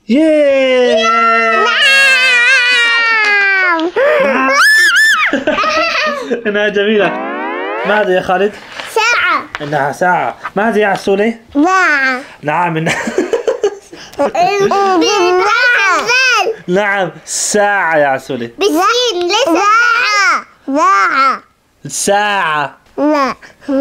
ياه. نعم. إنها جميلة. ما هذا يا خالد؟ ساعة. إنها ساعة. ما هذا يا عسولي؟ نعم. نعم إنها بالزال. نعم ساعة يا عسولي. بالسين ليس ساعة. ساعة. لا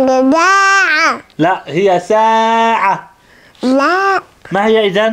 ساعة. لا هي ساعة. لا ما هي إذن؟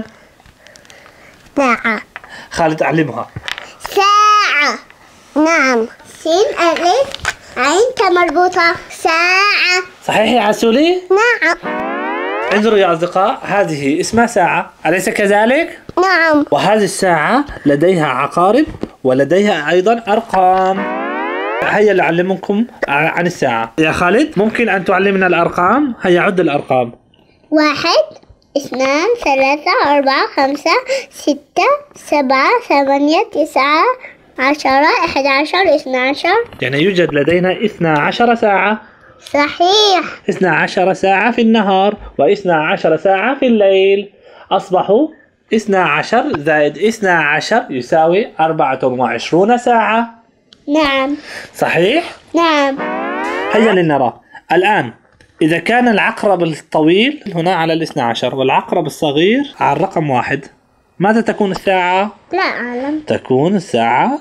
ساعة. خالد أعلمها. ساعة. نعم. سين ألف عين مربوطة. ساعة. صحيح يا عسولي؟ نعم. انظروا يا أصدقاء، هذه اسمها ساعة، أليس كذلك؟ نعم. وهذه الساعة لديها عقارب ولديها أيضا أرقام. هيا لأعلمكم عن الساعة. يا خالد ممكن أن تعلمنا الأرقام؟ هيا عد الأرقام. 1 2 3 4 5 6 7 8 9 10 11 12. يعني يوجد لدينا 12 ساعة. صحيح. 12 ساعة في النهار و12 ساعة في الليل. أصبحوا 12 زائد 12 يساوي 24 ساعة. نعم. صحيح؟ نعم. هيا لنرى الآن. إذا كان العقرب الطويل هنا على 12 والعقرب الصغير على الرقم 1، ماذا تكون الساعة؟ لا أعلم. تكون الساعة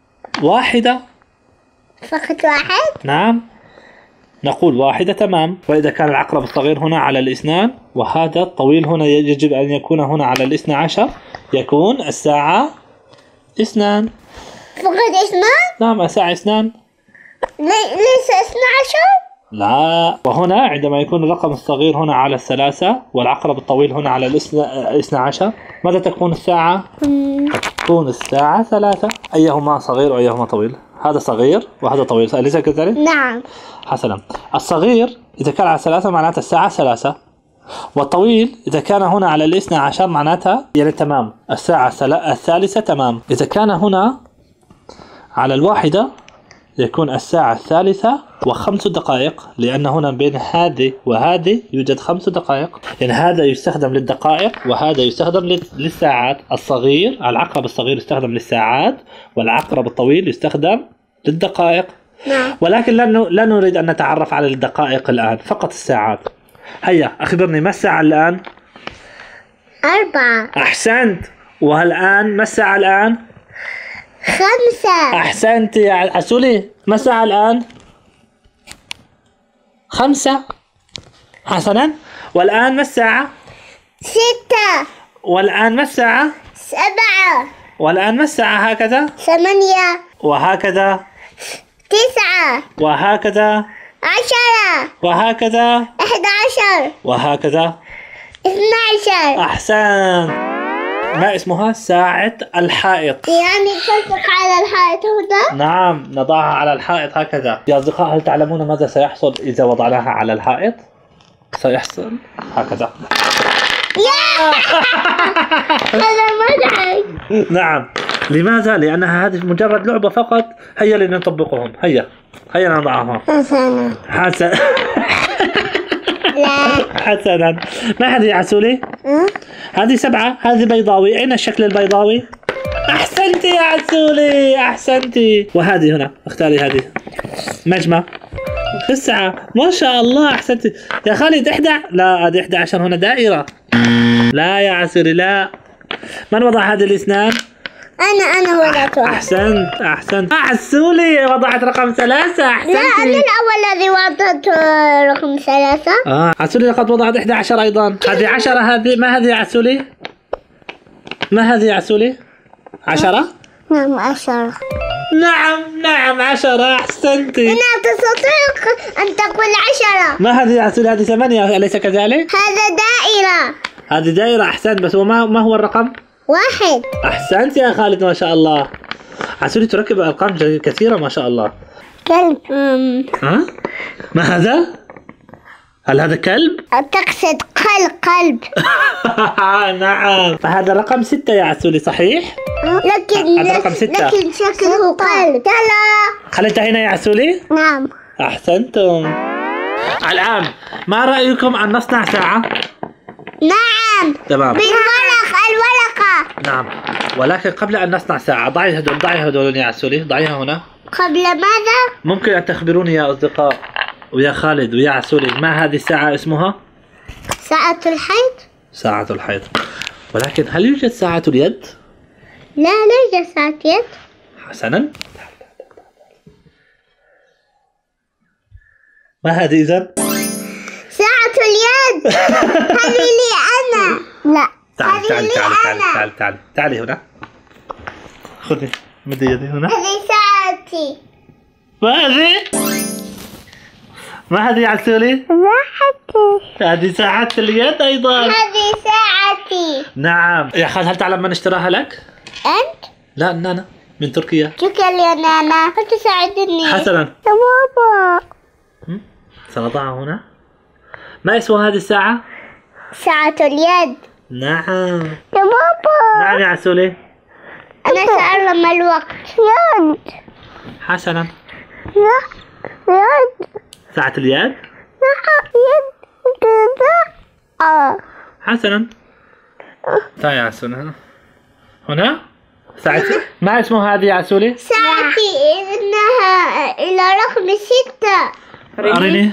1. فقط 1. نعم نقول 1 تمام. وإذا كان العقرب الصغير هنا على 2 وهذا الطويل هنا يجب أن يكون هنا على 12، يكون الساعة 2. فقط 2. نعم الساعة 2. ليس 12. لا، وهنا عندما يكون الرقم الصغير هنا على 3 والعقرب الطويل هنا على 12، ماذا تكون الساعة؟ تكون الساعة 3. أيهما صغير وأيهما طويل؟ هذا صغير وهذا طويل، أليس كذلك؟ نعم. حسنا. الصغير إذا كان على 3 معناتها الساعة 3، والطويل إذا كان هنا على 12 معناتها يعني تمام الساعة 3 تمام. إذا كان هنا على 1 يكون الساعة 3:05، لأن هنا بين هذه وهذه يوجد 5 دقائق، يعني هذا يستخدم للدقائق وهذا يستخدم للساعات. الصغير العقرب الصغير يستخدم للساعات والعقرب الطويل يستخدم للدقائق. نعم. ولكن لا نريد أن نتعرف على الدقائق الآن، فقط الساعات. هيا أخبرني ما الساعة الآن؟ 4. أحسنت. والآن ما الساعة الآن؟ 5. أحسنت يا عسولي. ما الساعة الآن؟ 5. حسنا. والآن ما الساعة؟ 6. والآن ما الساعة؟ 7. والآن ما الساعة؟ هكذا 8. وهكذا 9. وهكذا 10. وهكذا 11. وهكذا 12. أحسن. ما اسمها؟ ساعة الحائط. يعني تلصق على الحائط هنا؟ نعم نضعها على الحائط هكذا. يا أصدقاء هل تعلمون ماذا سيحصل إذا وضعناها على الحائط؟ سيحصل هكذا. هذا مضحك. نعم. لماذا؟ لأنها هذه مجرد لعبة فقط. هيا لنطبقهم. هيا نضعها. حسنا. حسنا. ما هذه يا عسولي؟ هذه 7. هذه بيضاوي. أين الشكل البيضاوي؟ أحسنتي يا عسولي أحسنتي. وهذه هنا اختاري هذه نجمة. 9. ما شاء الله أحسنتي يا خالد. 11. لا هذه 11 هنا دائرة. لا يا عسولي لا. من وضع هذه الأسنان؟ أنا وضعتها. أحسنت. عسولي وضعت رقم 3. أحسنتي. لا أنا الأول الذي وضعت رقم 3. عسولي لقد وضعت 11 أيضا. هذه 10. هذه ما هذه يا عسولي؟ ما هذه يا عسولي؟ 10؟ نعم 10. نعم 10. أحسنتي. أنا تستطيع أن تقول 10. ما هذه يا عسولي؟ هذه 8 أليس كذلك؟ هذا دائرة. هذه دائرة. أحسنت. بس ما هو الرقم؟ 1. أحسنت يا خالد ما شاء الله. عسولي تركب أرقام كثيرة ما شاء الله. كلب. ما هذا؟ هل هذا كلب؟ تقصد قلب. نعم. هذا رقم 6 يا عسولي صحيح؟ هذا رقم 6. لكن شكله قلب. هل انتهينا يا عسولي؟ نعم. أحسنتم. الآن ما رأيكم أن نصنع ساعة؟ نعم. تمام. بالورقة. الورقة. نعم، ولكن قبل أن نصنع ساعة ضعي هدول يا عسولي، ضعيها هنا. قبل ماذا؟ ممكن أن تخبروني يا أصدقاء ويا خالد ويا عسولي ما هذه الساعة اسمها؟ ساعة الحيض؟ ساعة الحيض. ولكن هل يوجد ساعة اليد؟ لا يوجد ساعة يد. حسنا. ما هذه إذن؟ ساعة اليد. هذه لي أنا. لا. تعالي هنا. خذي مدي يدي هنا. هذه ساعتي. ما هذه يا عسولي؟ ساعتي. هذه ساعة اليد أيضا. هذه ساعتي. نعم يا خالد، هل تعلم من اشتراها لك؟ أنت؟ لا نانا من تركيا. شكرا يا نانا، أنت تساعدني. حسنا. يا بابا. سنضعها هنا. ما اسم هذه الساعة؟ ساعة اليد. نعم. يا بابا. نعم يا عسولي. أنا سأعلم الوقت. يد. حسنا. يد. ساعة اليد. يد كذا. حسنا. تعال يا عسولي هنا. ساعتي. ما اسم هذه يا عسولي؟ ساعتي إنها إلى رقم 6. أريني.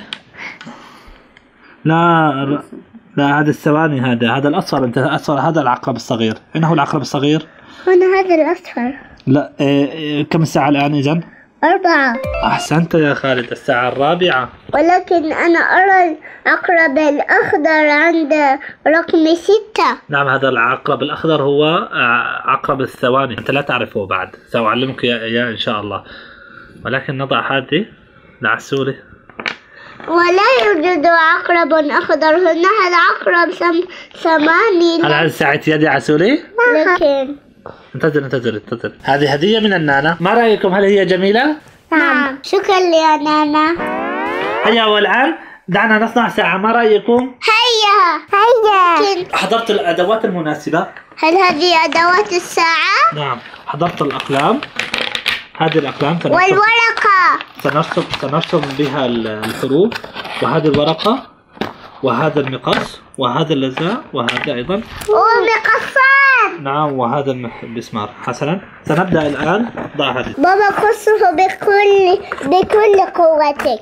لا هذا الثواني، هذا الأصفر، أنت أصفر، هذا العقرب الصغير. أين هو العقرب الصغير؟ هنا هذا الأصفر. لا كم الساعة الآن إذن؟ 4. أحسنت يا خالد، الساعة 4. ولكن أنا أرى العقرب الأخضر عند رقم 6. نعم، هذا العقرب الأخضر هو عقرب الثواني، أنت لا تعرفه بعد، سأعلمك إياه إن شاء الله. ولكن نضع هذه لعسولي. ولا يوجد عقرب أخضر هنا، هذا عقرب ثماني. هل هذه ساعة يد يا عسولي؟ لكن انتظر. هذه هدية من النانا، ما رأيكم، هل هي جميلة؟ نعم. شكرا يا نانا. هيا والآن دعنا نصنع ساعة، ما رأيكم؟ هيا. حضرت الأدوات المناسبة. هل هذه أدوات الساعة؟ نعم، حضرت الأقلام. هذه الأقلام والورقة. سنرسم بها الحروف، وهذه الورقة، وهذا المقص، وهذا اللزاء، وهذا أيضا. ومقصات. نعم، وهذا المسمار. حسنا، سنبدأ الآن. ضع هذه. بابا قصه بكل قوتك.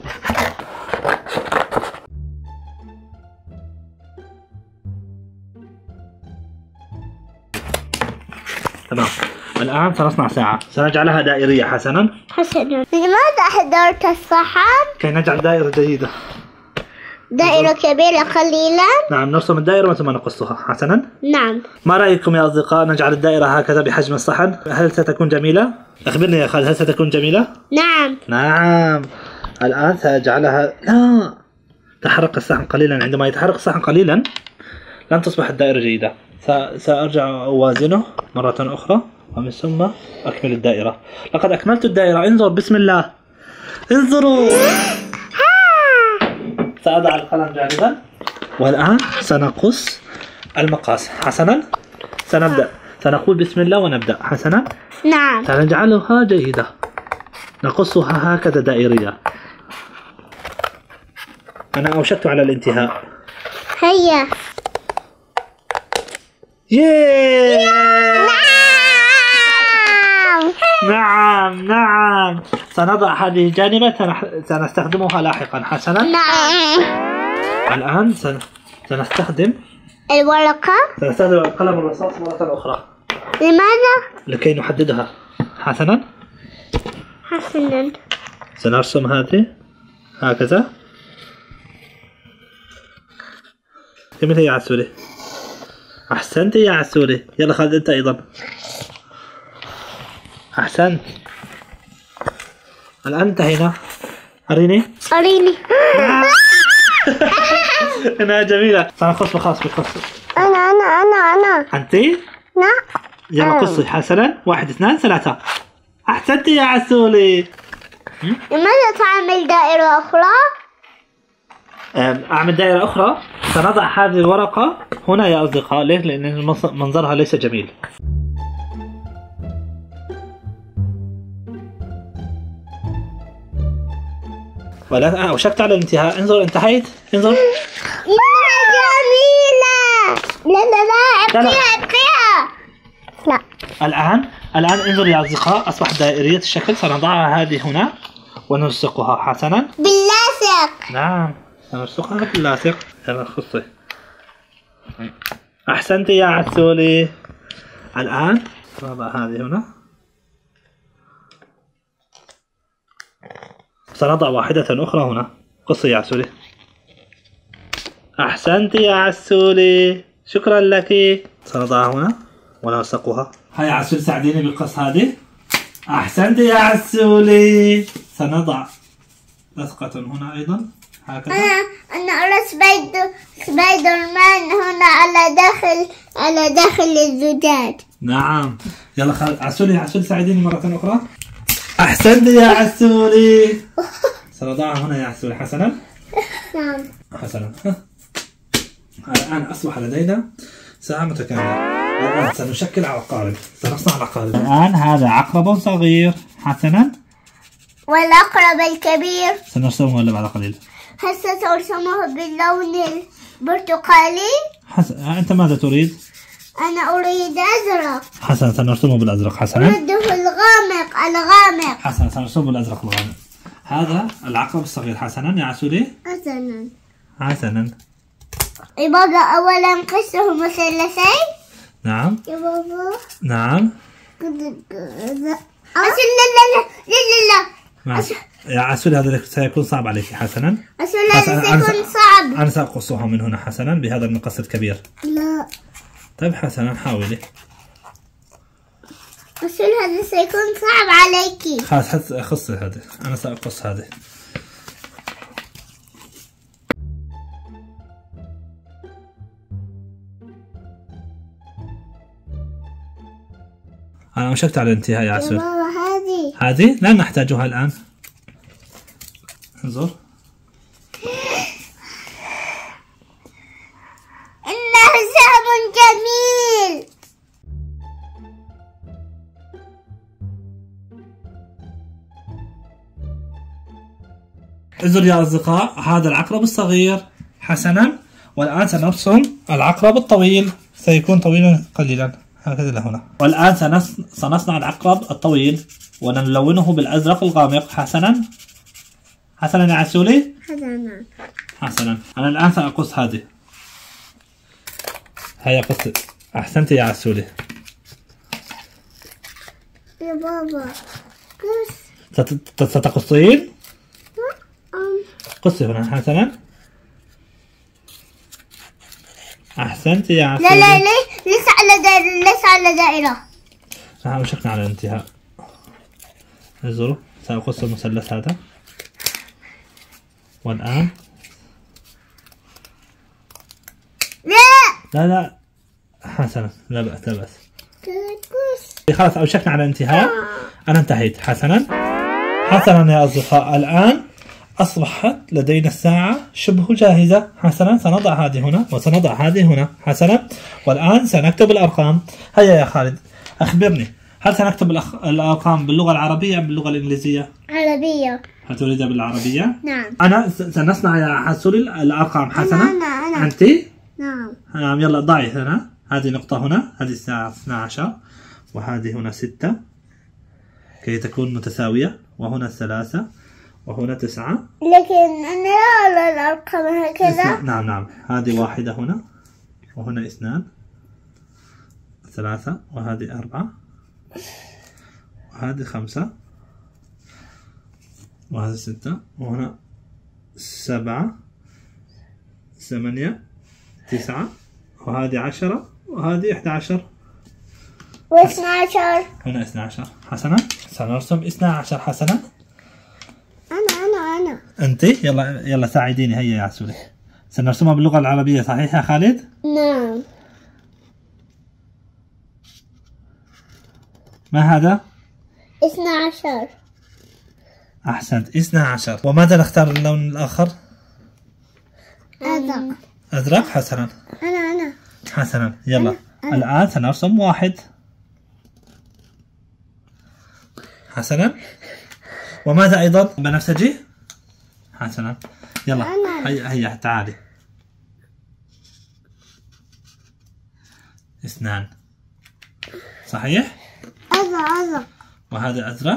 تمام، الآن سنصنع ساعة، سنجعلها دائرية. حسنا. لماذا حضرت الصحن؟ كي نجعل دائرة جديدة. دائرة كبيرة قليلا. نعم، نرسم الدائرة ثم نقصها. حسنا. نعم. ما رأيكم يا أصدقاء نجعل الدائرة هكذا بحجم الصحن؟ هل ستكون جميلة؟ أخبرني يا خالد، هل ستكون جميلة؟ نعم. الآن سأجعلها. لا، تحرك الصحن قليلا. عندما يتحرك الصحن قليلا لن تصبح الدائرة جيدة. سأرجع أوازنه مرة أخرى ومن ثم أكمل الدائرة. لقد أكملت الدائرة. انظر، بسم الله، انظروا. سأضع القلم جانبا، والآن سنقص المقاس. حسنا. سنبدأ، سنقول بسم الله ونبدأ. حسنا. نعم. سنجعلها جيدة، نقصها هكذا دائرية. أنا أوشكت على الانتهاء. هيا. نعم. سنضع هذه جانبا، سنستخدمها لاحقا. حسنا. نعم. الآن سنستخدم الورقة. سنستخدم القلم الرصاص مرة أخرى. لماذا؟ لكي نحددها. حسنا. سنرسم هذه هكذا. كمل يا عسولي. أحسنت يا عسولي. يلا خالد أنت أيضا. أحسنت. الآن انتهينا. أريني. إنها جميلة. سنقص بخاص. أنا. أنت؟ نعم. يلا قصي. حسنا. 1 2 3. أحسنت يا عسولي. لماذا تعمل دائرة أخرى؟ أعمل دائرة أخرى. سنضع هذه الورقة هنا يا أصدقاء. ليه؟ لأن منظرها ليس جميل. ولا أوشكت على الانتهاء. انظر، انتهيت. انظر. إنها جميلة. لا ابقيها. الآن انظر يا أصدقاء، أصبحت دائرية الشكل. سنضعها هذه هنا ونلصقها. حسنا. باللاصق. نعم سنلصقها باللاصق. يلا خصي. أحسنت يا عسولي. الآن سنضع هذه هنا. سنضع واحدة أخرى هنا. قصي يا عسولي. أحسنت يا عسولي، شكرا لك. سنضعها هنا ونلصقها. هيا عسولي ساعديني بالقص هذه. أحسنت يا عسولي. سنضع لصقة هنا أيضا هكذا. أنا أرى سبايدر مان هنا على داخل الزجاج. نعم. يلا عسولي ساعديني مرة أخرى. أحسنت يا عسولي. سنضعها هنا يا عسولي. حسنا. نعم. حسنا. الآن أصبح لدينا ساعة متكاملة. الآن سنشكل عقارب. سنصنع العقارب. الآن هذا عقرب صغير. حسنا. والعقرب الكبير سنرسمه ولا بعد قليل؟ هسه سأرسمه باللون البرتقالي. أنت ماذا تريد؟ أنا أريد أزرق. حسنا سنرسمه بالأزرق. حسنا. أريده الغامق. حسنا سنرسمه بالأزرق الغامق. هذا العقرب الصغير. حسنا يا عسولي. حسنا. يا بابا أولا قسه مثلثين. نعم. يا بابا. نعم. لا. يا عسولي هذا سيكون صعب عليك. حسنا. هذا سيكون صعب. أنا سأقصها من هنا حسنا بهذا المقص الكبير. لا. طيب حسنا حاولي. هذا سيكون صعب عليك. خلاص خصي هذه. أنا سأقص هذه. أنا أوشكت على الانتهاء يا عسول. هذه لا نحتاجها الآن. انظر. إنه سهم جميل. انظر يا أصدقاء، هذا العقرب الصغير. حسنا. والآن سنرسم العقرب الطويل. سيكون طويلا قليلا هكذا لهنا. والآن سنصنع العقرب الطويل ونلونه بالأزرق الغامق. حسنا. حسنا يا عسولي. حسنا. أنا الآن سأقص هذه. هيا قصي. أحسنت يا عسولي. يا بابا ستقصين؟ قصي هنا. حسنا. أحسنت يا عسولي. لا ليس على دائرة. نحن وشكنا على الانتهاء. انظروا سأقص المثلث هذا. والآن لا حسنا. لا بأس. خلاص أوشكنا على الانتهاء. أنا انتهيت. حسنا يا أصدقاء، الآن أصبحت لدينا الساعة شبه جاهزة. حسنا. سنضع هذه هنا وسنضع هذه هنا. حسنا. والآن سنكتب الأرقام. هيا يا خالد أخبرني، هل سنكتب الأرقام باللغة العربية أم باللغة الإنجليزية؟ عربية. هل تريد بالعربية؟ نعم. أنا سنصنع يا حسولي الأرقام. حسنا. أنا. أنت؟ نعم. يلا ضعي هنا. هذه نقطة هنا. هذه الساعة 12 وهذه هنا 6 كي تكون متساوية، وهنا 3 وهنا 9. لكن أنا لا أرى الأرقام هكذا. نعم. هذه 1 هنا وهنا 2 3 وهذه 4 وهذه 5 وهذه 6 وهنا 7 8 9 وهذه 10 وهذه 11 و12. هنا 12. حسنا. سنرسم 12. حسنا. أنا أنت يلا ساعديني. هيا يا عسولي. سنرسمها باللغة العربية صحيح يا خالد؟ نعم. ما هذا؟ 12. أحسنت. 12. وماذا نختار اللون الآخر؟ أزرق. حسنا. أنا حسنا. يلا الآن سنرسم 1. حسنا. وماذا أيضا؟ بنفسجي. حسنا. يلا هيا تعالي. 2 صحيح؟ هذا وهذا أزرق.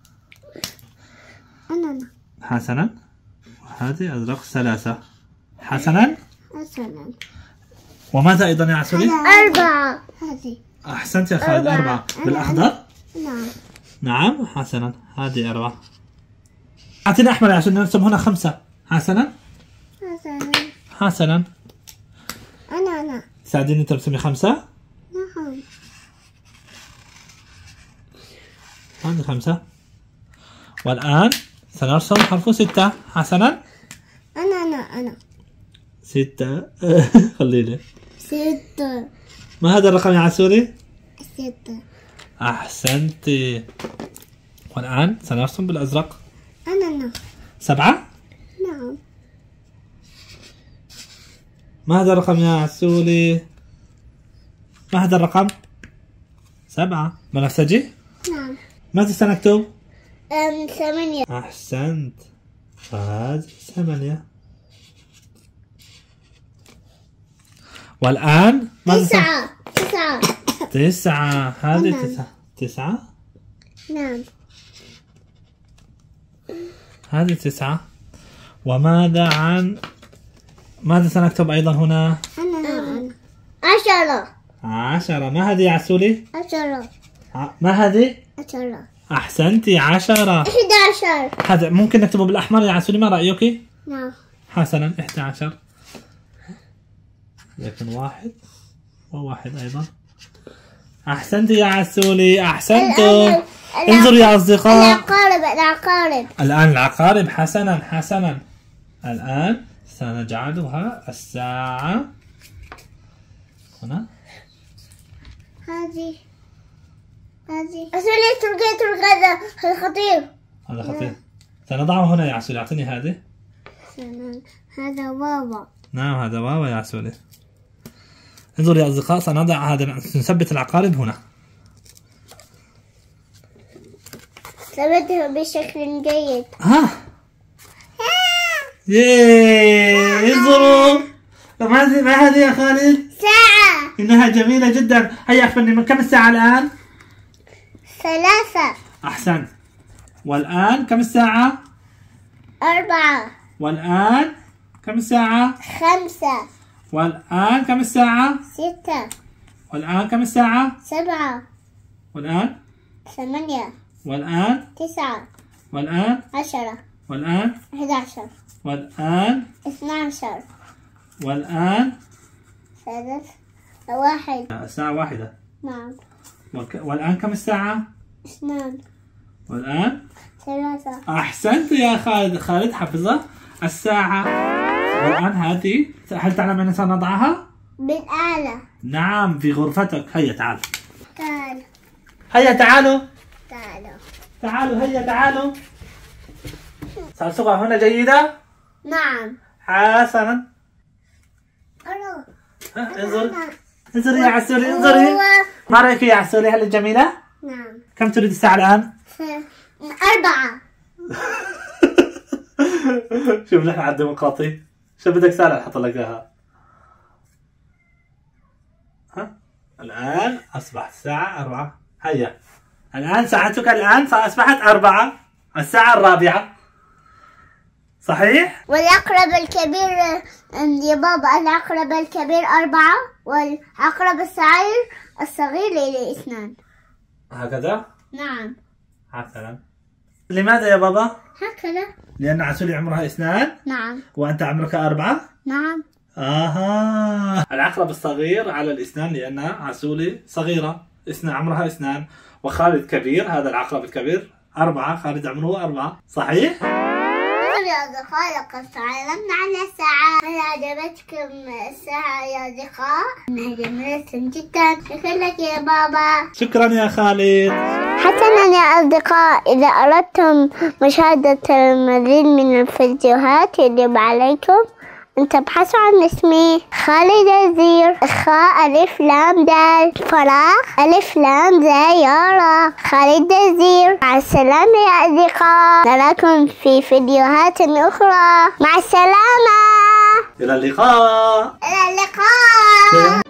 أنا حسنا. وهذه أزرق 3. حسنا. وماذا أيضا يا عسولي؟ 4. هذه. أحسنت يا خالد. 4 بالأخضر. نعم. نعم حسنا. هذه 4. أعطينا أحمر عشان نرسم هنا 5. حسنا. حسنا. أنا ساعديني ترسمي 5. نعم. هذه 5. والآن سنرسم حرف 6. حسنا. أنا 6. خليني. 6. ما هذا الرقم يا عسولي؟ 6. أحسنتي. والآن سنرسم بالأزرق. أنا 7. نعم. ما هذا الرقم يا عسولي؟ ما هذا الرقم؟ 7. بنفسجي؟ نعم. ماذا سنكتب؟ 8. أحسنت. فهذه 8. والآن ماذا 9. 9. هذه 9. نعم. هذه 9. وماذا عن ماذا سنكتب أيضا هنا؟ أنا 10. 10. ما هذه يا عسولي؟ 10. ما هذه؟ 10. أحسنتي. 10. 11. هذا ممكن نكتبه بالأحمر يا عسولي، ما رأيك؟ نعم. حسنا. 11. لكن 1 و1 أيضا. أحسنتي يا عسولي. أحسنتم. انظروا يا أصدقاء. العقارب. الآن العقارب. حسنا. الآن سنجعلها الساعة هنا. هذه أسولي ترقى خطير. هذا خطير. سنضعه هنا يا عسولي. أعطيني هذه. هذا واوا. نعم هذا واو يا عسولي. انظروا يا أصدقاء، سنضع هذا، نثبت العقارب هنا. ثبته بشكل جيد. ياي. انظروا. ما هذه يا خالد؟ ساعة. إنها جميلة جدا. هيا أخبرني من كم الساعة الآن؟ 3. أحسنت. والآن كم الساعة؟ 4. والآن كم الساعة؟ 5. والآن كم الساعة؟ 6. والآن كم الساعة؟ 7. والآن 8. والآن 9. والآن 10. والآن 11. والآن 12. والآن 1. الساعة 1. نعم. والآن كم الساعة؟ 2. والآن 3. أحسنت يا خالد. خالد حفظ الساعة. والآن هذه، هل تعلم أين سنضعها؟ بالآلة. نعم في غرفتك. هيا تعال. تعال. هيا تعالوا. تعالوا. هيا تعالوا. سنصبغها هنا جيدة. نعم. حسنا. انظري يا عسولي. انظري. ما رأيك يا عسولي؟ هل جميلة؟ نعم. كم تريد الساعة الآن؟ 4. شوف نحن على الديمقراطي. شو بدك سالة أحط لك إياها؟ الآن أصبحت الساعة 4. هيا. الآن ساعتك الآن أصبحت 4. الساعة 4. صحيح؟ والعقرب الكبير يا بابا، العقرب الكبير 4 والعقرب الصغير 2. هكذا؟ نعم. حسنا. لماذا يا بابا؟ هكذا. لأن عسولي عمرها 2. نعم. وأنت عمرك 4. نعم. العقرب الصغير على 2 لأن عسولي صغيرة. عمرها 2. وخالد كبير. هذا العقرب الكبير 4. خالد عمره 4. صحيح؟ يا أصدقاء لقد تعلمنا عن الساعة. هل عجبتكم الساعة يا أصدقاء؟ إنها جميلة جدا. شكرا لك يا بابا. شكرا يا خالد. حسنا يا أصدقاء، إذا أردتم مشاهدة المزيد من الفيديوهات يجب عليكم أن تبحثوا عن اسمي خالد الزير. خاء ألف لام دال فراغ ألف لام زيارة خالد الزير. مع السلامة يا أصدقاء، نراكم في فيديوهات أخرى. مع السلامة. إلى اللقاء. إلى اللقاء.